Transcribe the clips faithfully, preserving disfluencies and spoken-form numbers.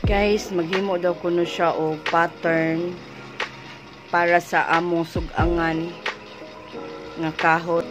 Guys, maghimo daw kuno siya o pattern para sa among sugangan nga kahot.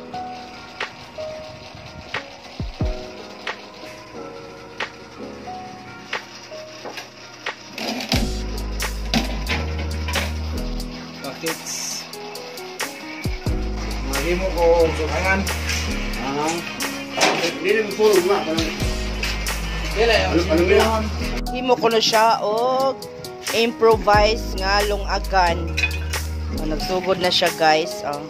Pakits. Maghimo ko sugangan. Ah. Dili mo puro nga parang. Dili ano ba? Himo ko na siya og improvise nga lungagan. Oh, nagsugod na siya, guys. Oh.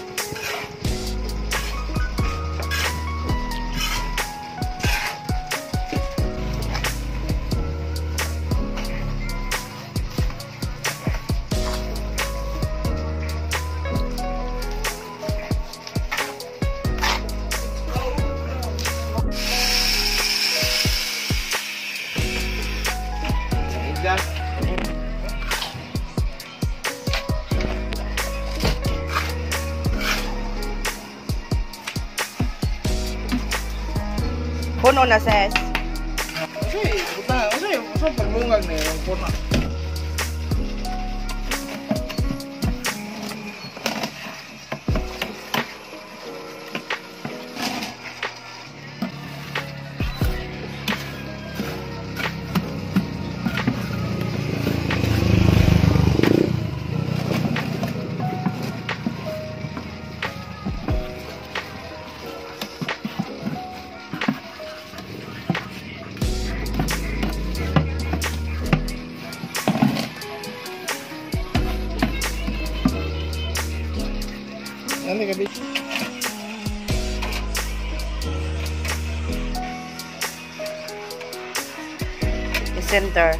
Puno na, ses. Kasi, buta, kasi, kasi paglungag na yung puno. Ano ka, bitch? The center.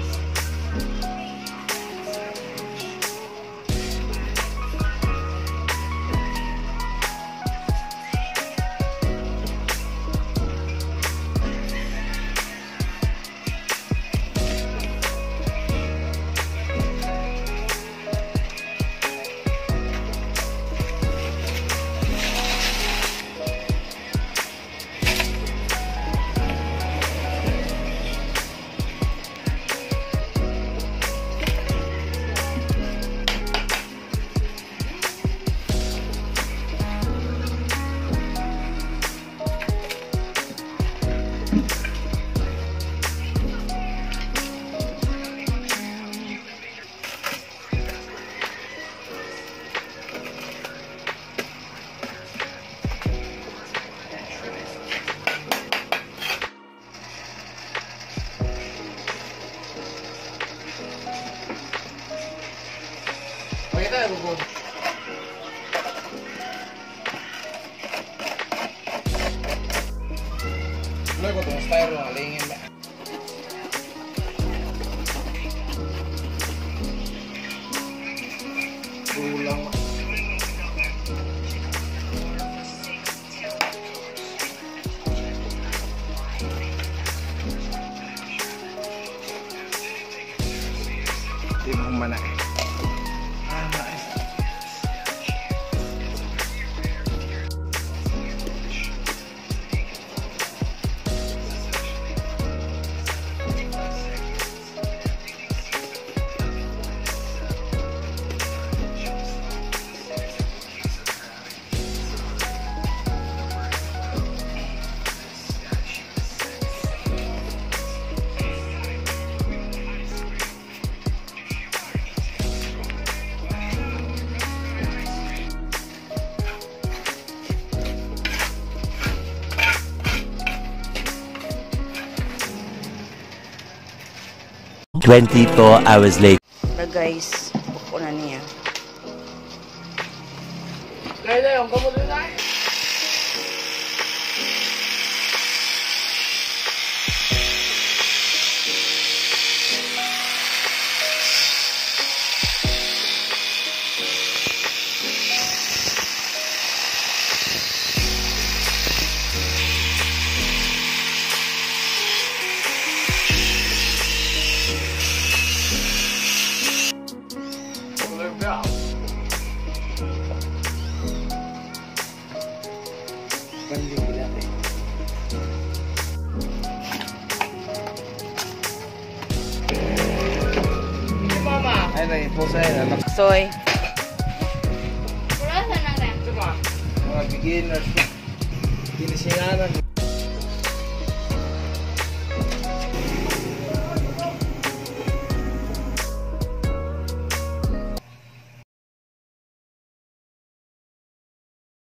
Pakita ya, bubon. Luego ko itong style mga lingin na. Kulang. Di mo mana eh. twenty-four hours later. Pero guys, buko na niya. Dahil na yung kamot na tayo. Banding natin. na ipusay na. Soy. Pura sa nang rin. Mga beginners. Kinisinganan.